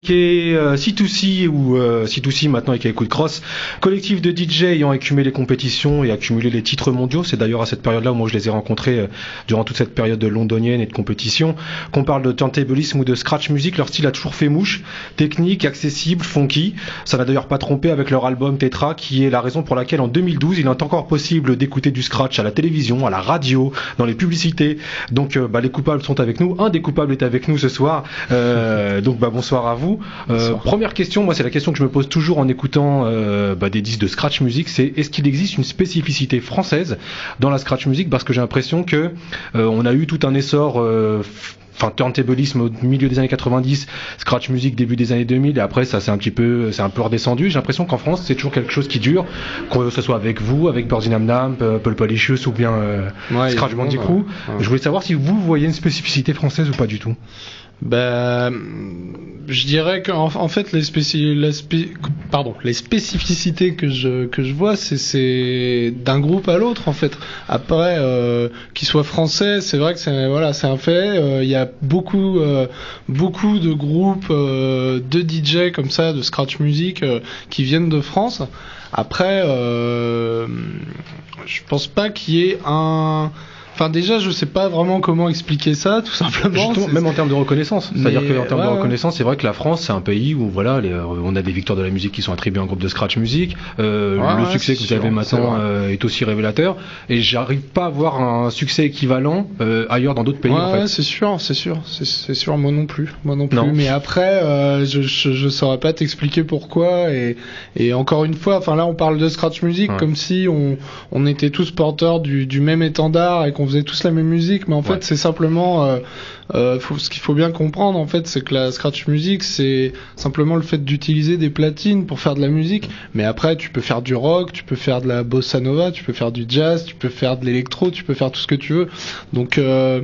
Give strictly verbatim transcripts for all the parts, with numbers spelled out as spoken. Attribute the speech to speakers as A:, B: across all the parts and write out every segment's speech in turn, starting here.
A: Qui est euh, C deux C ou euh, C deux C maintenant avec Écoute Cross, collectif de D J ayant accumulé les compétitions et accumulé les titres mondiaux. C'est d'ailleurs à cette période-là où moi je les ai rencontrés euh, durant toute cette période londonienne et de compétition. Qu'on parle de turntablisme ou de scratch music, leur style a toujours fait mouche, technique, accessible, funky. Ça n'a d'ailleurs pas trompé avec leur album Tetra, qui est la raison pour laquelle en deux mille douze il est encore possible d'écouter du scratch à la télévision, à la radio, dans les publicités. Donc euh, bah, les coupables sont avec nous. Un des coupables est avec nous ce soir. Euh, donc bah, bonsoir à vous. Euh, première question, moi c'est la question que je me pose toujours en écoutant euh, bah, des disques de scratch music, c'est est-ce qu'il existe une spécificité française dans la scratch music, parce que j'ai l'impression que euh, on a eu tout un essor euh, enfin turntablisme au milieu des années quatre-vingt-dix, scratch music début des années deux mille, et après ça c'est un petit peu c'est un peu redescendu. J'ai l'impression qu'en France c'est toujours quelque chose qui dure, que ce soit avec vous, avec Birds in Amnam, Paul Policious ou bien euh, ouais, Scratch Bandicoot. Ouais. Ouais. Je voulais savoir si vous voyez une spécificité française ou pas du tout.
B: Bah, je dirais qu'en en fait les spéci... la spé... pardon, les spécificités que je que je vois, c'est c'est d'un groupe à l'autre en fait. Après, euh, qu'ils soient français, c'est vrai que c'est voilà, c'est un fait. Il euh, y a beaucoup euh, beaucoup de groupes euh, de D J comme ça, de scratch music euh, qui viennent de France. Après, euh, je pense pas qu'il y ait un Enfin déjà je sais pas vraiment comment expliquer ça tout simplement.
A: Justement, même en termes de reconnaissance, mais c'est-à-dire qu'en termes ouais, de reconnaissance, c'est vrai que la France c'est un pays où voilà, les, on a des victoires de la musique qui sont attribuées à un groupe de scratch music. Euh, ouais, le ouais, succès que vous sûr, avez maintenant euh, est aussi révélateur, et j'arrive pas à voir un succès équivalent euh, ailleurs dans d'autres pays.
B: Ouais,
A: en fait.
B: Ouais, c'est sûr, c'est sûr, c'est, c'est sûr, moi non plus, moi non plus. Non. Mais après, euh, je, je je saurais pas t'expliquer pourquoi, et et encore une fois, enfin là on parle de scratch music ouais. comme si on on était tous porteurs du du même étendard et qu'on on faisait tous la même musique, mais en fait ouais. c'est simplement euh, euh, faut, ce qu'il faut bien comprendre en fait, c'est que la scratch music c'est simplement le fait d'utiliser des platines pour faire de la musique, mais après tu peux faire du rock, tu peux faire de la bossa nova, tu peux faire du jazz, tu peux faire de l'électro, tu peux faire tout ce que tu veux. Donc euh,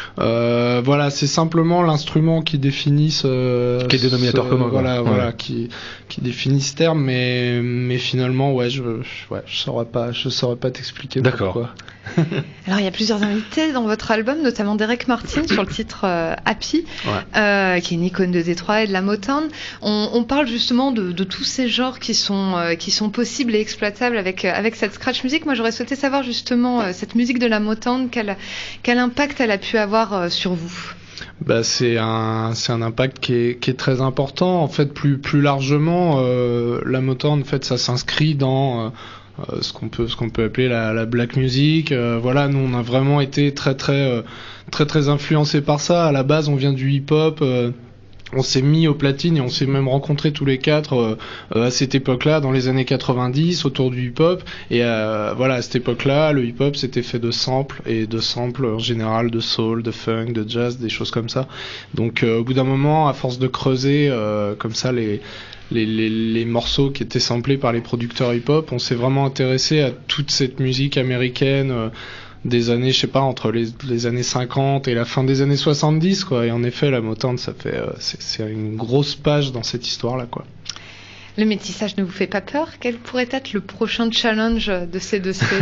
B: euh, voilà, c'est simplement l'instrument qui définit ce,
A: qui est dénominateur commun.
B: Voilà,
A: ouais.
B: voilà, qui qui définit ce terme, mais mais finalement ouais, je je, ouais, je saurais pas, je saurais pas t'expliquer
A: D'accord.
B: pourquoi.
C: Alors il y a plusieurs invités dans votre album, notamment Derek Martin sur le titre euh, Happy, ouais. euh, qui est une icône de Détroit et de la Motown. On, on parle justement de, de tous ces genres qui sont euh, qui sont possibles et exploitables avec avec cette scratch music. Moi j'aurais souhaité savoir justement euh, cette musique de la Motown, quel quel impact elle a pu avoir euh, sur vous.
B: Bah c'est un c'est un impact qui est qui est très important en fait. Plus plus largement euh, la Motown en fait ça s'inscrit dans euh, Euh, ce qu'on peut ce qu'on peut appeler la, la black music. Euh, voilà, nous on a vraiment été très très euh, très très influencés par ça. À la base, on vient du hip-hop. Euh, on s'est mis aux platines et on s'est même rencontrés tous les quatre euh, euh, à cette époque-là, dans les années quatre-vingt-dix, autour du hip-hop. Et euh, voilà, à cette époque-là, le hip-hop c'était fait de samples et de samples en général de soul, de funk, de jazz, des choses comme ça. Donc euh, au bout d'un moment, à force de creuser euh, comme ça les Les, les, les morceaux qui étaient samplés par les producteurs hip-hop, on s'est vraiment intéressé à toute cette musique américaine euh, des années, je sais pas, entre les, les années cinquante et la fin des années soixante-dix, quoi. Et en effet, la Motown, ça fait, euh, c'est, c'est une grosse page dans cette histoire-là, quoi.
C: Le métissage ne vous fait pas peur ? Quel pourrait être le prochain challenge de ces deux sphères ?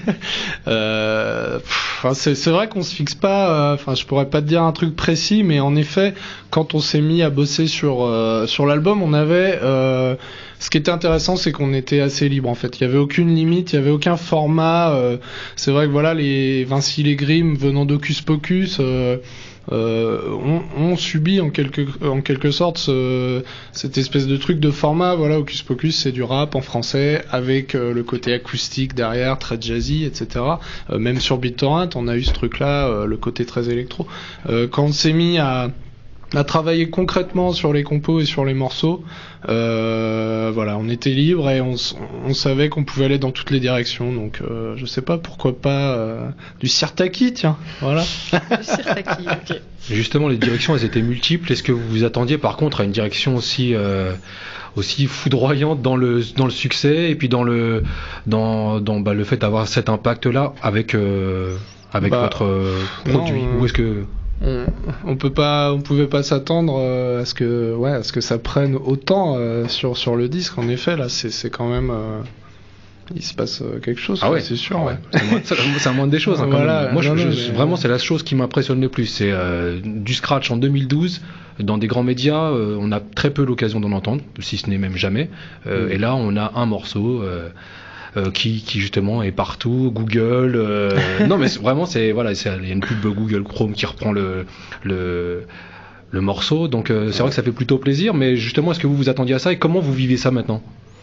B: euh, c'est, c'est vrai qu'on se fixe pas. Enfin, euh, je pourrais pas te dire un truc précis, mais en effet, quand on s'est mis à bosser sur euh, sur l'album, on avait. Euh, ce qui était intéressant, c'est qu'on était assez libre. En fait, il y avait aucune limite, il y avait aucun format. Euh, c'est vrai que voilà, les Vinci les Grimm venant d'Hocus Pocus. Euh, Euh, on, on subit en quelque en quelque sorte ce, cette espèce de truc de format. Voilà, Hocus Pocus c'est du rap en français avec euh, le côté acoustique derrière, très jazzy, et cetera. Euh, même sur BitTorrent, on a eu ce truc-là, euh, le côté très électro. Euh, quand on s'est mis à à travailler concrètement sur les compos et sur les morceaux, euh, voilà, on était libre et on, on savait qu'on pouvait aller dans toutes les directions. Donc, euh, je sais pas, pourquoi pas euh, du Sirtaki, tiens, voilà.
C: Du Sirtaki, ok.
A: Justement, les directions, elles étaient multiples. Est-ce que vous vous attendiez, par contre, à une direction aussi euh, aussi foudroyante dans le dans le succès et puis dans le dans dans bah, le fait d'avoir cet impact-là avec euh, avec bah, votre euh, produit, non, ou est-ce que
B: On, on peut pas, on pouvait pas s'attendre euh, à ce que, ouais, à ce que ça prenne autant euh, sur sur le disque. En effet, là, c'est c'est quand même, euh, il se passe euh, quelque chose.
A: Ah ouais,
B: c'est sûr. Ouais.
A: C'est, c'est un moins des choses. Hein,
B: voilà,
A: Moi,
B: non,
A: je,
B: non,
A: je,
B: mais...
A: vraiment, c'est la chose qui m'impressionne le plus. C'est euh, du scratch en deux mille douze. dans des grands médias, euh, on a très peu l'occasion d'en entendre, si ce n'est même jamais. Euh, mmh. Et là, on a un morceau. Euh, Euh, qui, qui justement est partout, Google. Euh, non, mais c'est, vraiment, c'est voilà, il y a une pub Google Chrome qui reprend le le, le morceau. Donc euh, c'est vrai que ça fait plutôt plaisir. Mais justement, est-ce que vous vous attendiez à ça et comment vous vivez ça maintenant?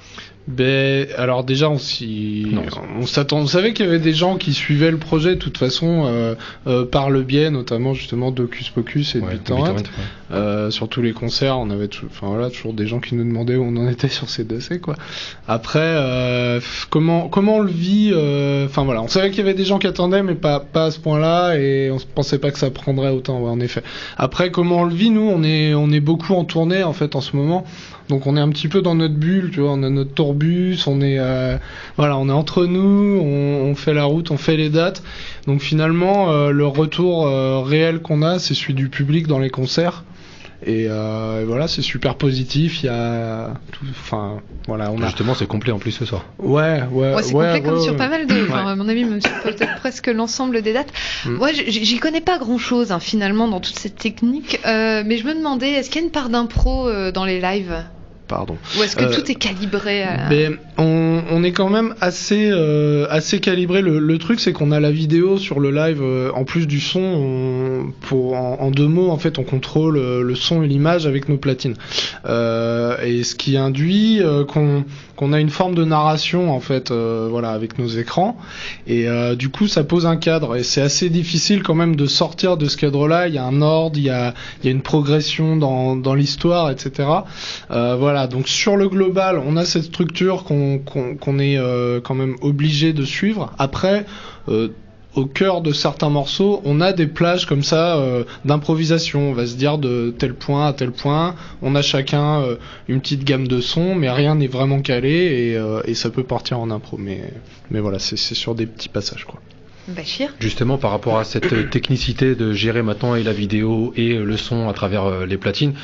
B: Ben, alors déjà, on s'y, non, on s'attend, on savait qu'il y avait des gens qui suivaient le projet de toute façon euh, euh, par le biais, notamment justement d'Hocus Pocus et de
A: ouais,
B: BitTorrent. Ouais. Euh, sur tous les concerts, on avait, enfin voilà, toujours des gens qui nous demandaient où on en était sur ces dossiers, quoi. Après, euh, comment comment on le vit, enfin euh, voilà, on savait qu'il y avait des gens qui attendaient, mais pas pas à ce point-là, et on pensait pas que ça prendrait autant, ouais, en effet. Après, comment on le vit, nous, on est on est beaucoup en tournée en fait en ce moment. Donc on est un petit peu dans notre bulle, tu vois, on a notre tourbus, on est euh, voilà, on est entre nous, on, on fait la route, on fait les dates. Donc finalement, euh, le retour euh, réel qu'on a, c'est celui du public dans les concerts. Et, euh, et voilà, c'est super positif. Il y a, enfin, voilà, on a.
A: Justement, c'est complet en plus ce soir.
B: Ouais, ouais,
C: ouais. C'est
B: ouais,
C: complet
B: ouais,
C: comme
B: ouais,
C: sur
B: ouais.
C: pas mal de. Enfin, à mon avis, même sur peut-être presque l'ensemble des dates. Mm. Moi, j'y connais pas grand-chose hein, finalement dans toute cette technique, euh, mais je me demandais, est-ce qu'il y a une part d'impro euh, dans les lives?
B: Pardon.
C: Ou est-ce que
B: euh,
C: tout est calibré à...
B: ben, on, on est quand même assez, euh, assez calibré. Le, le truc, c'est qu'on a la vidéo sur le live, euh, en plus du son. On, pour, en, en deux mots, en fait, on contrôle le son et l'image avec nos platines. Euh, et ce qui induit euh, qu'on, qu'on a une forme de narration, en fait, euh, voilà, avec nos écrans. Et euh, du coup, ça pose un cadre. Et c'est assez difficile quand même de sortir de ce cadre-là. Il y a un ordre, il y a, il y a une progression dans, dans l'histoire, et cetera. Euh, voilà. Donc sur le global, on a cette structure qu'on, qu'on, qu'on est euh, quand même obligé de suivre. Après, euh, au cœur de certains morceaux, on a des plages comme ça euh, d'improvisation. On va se dire de tel point à tel point. On a chacun euh, une petite gamme de sons, mais rien n'est vraiment calé et, euh, et ça peut partir en impro. Mais, mais voilà, c'est, c'est sur des petits passages, quoi.
C: Bachir.
A: Justement, par rapport à cette technicité de gérer maintenant et la vidéo et le son à travers euh, les platines,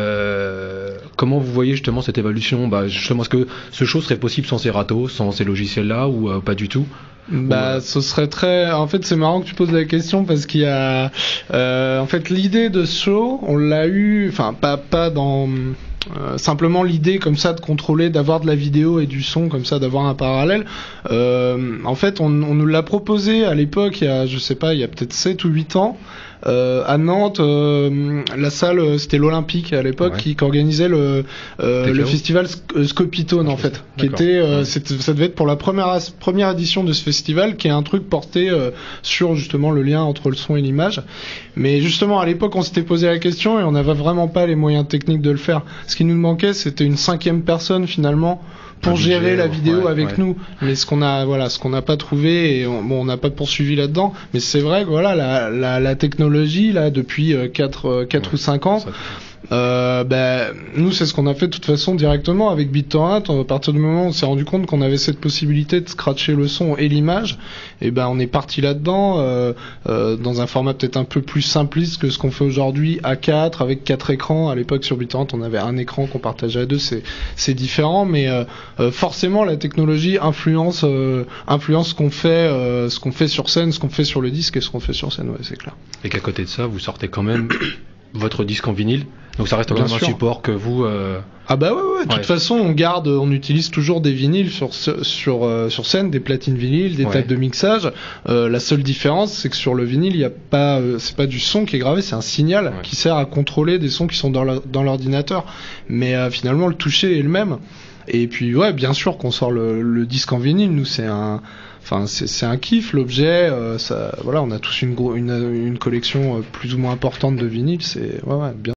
A: euh, comment vous voyez justement cette évolution? Bah, justement, est-ce que ce show serait possible sans Serato, sans ces logiciels-là, ou euh, pas du tout?
B: Bah, ouais. Ce serait très. En fait, c'est marrant que tu poses la question parce qu'il y a. Euh, en fait, l'idée de ce show, on l'a eu. Enfin, pas pas dans. Euh, simplement l'idée comme ça de contrôler, d'avoir de la vidéo et du son comme ça, d'avoir un parallèle. Euh, en fait, on, on nous l'a proposé à l'époque, il y a, je sais pas, il y a peut-être sept ou huit ans. Euh, à Nantes, euh, la salle, c'était l'Olympique à l'époque, ouais. qui, qui organisait le, euh, le festival Scopitone en fait, qui était, euh, ouais. ça devait être pour la première première édition de ce festival, qui est un truc porté euh, sur justement le lien entre le son et l'image. Mais justement à l'époque, on s'était posé la question et on n'avait vraiment pas les moyens techniques de le faire. Ce qui nous manquait, c'était une cinquième personne finalement pour gérer la vidéo ouais, avec ouais. nous, mais ce qu'on a voilà ce qu'on n'a pas trouvé et on, bon on n'a pas poursuivi là-dedans, mais c'est vrai que voilà la la, la technologie là depuis quatre ouais. ou cinq ans, euh, ben nous c'est ce qu'on a fait de toute façon directement avec BitTorrent. À partir du moment où on s'est rendu compte qu'on avait cette possibilité de scratcher le son et l'image, et ben on est parti là-dedans euh, euh, dans un format peut-être un peu plus simpliste que ce qu'on fait aujourd'hui à quatre avec quatre écrans. À l'époque sur BitTorrent on avait un écran qu'on partageait à deux, c'est c'est différent, mais euh, euh, forcément la technologie influence euh, influence ce qu'on fait euh, ce qu'on fait sur scène, ce qu'on fait sur le disque et ce qu'on fait sur scène, ouais, c'est clair.
A: Et qu'à côté de ça, vous sortez quand même votre disque en vinyle, donc ça reste quand même un support que vous euh...
B: ah bah ouais ouais de ouais. toute façon on garde on utilise toujours des vinyles sur sur euh, sur scène, des platines vinyles, des ouais. tables de mixage. Euh, la seule différence c'est que sur le vinyle il y a pas euh, c'est pas du son qui est gravé, c'est un signal ouais. qui sert à contrôler des sons qui sont dans la, dans l'ordinateur, mais euh, finalement le toucher est le même. Et puis ouais, bien sûr qu'on sort le, le disque en vinyle, nous c'est un enfin c'est, c'est un kiff l'objet, euh, ça voilà, on a tous une, une une collection plus ou moins importante de vinyles, c'est ouais ouais bien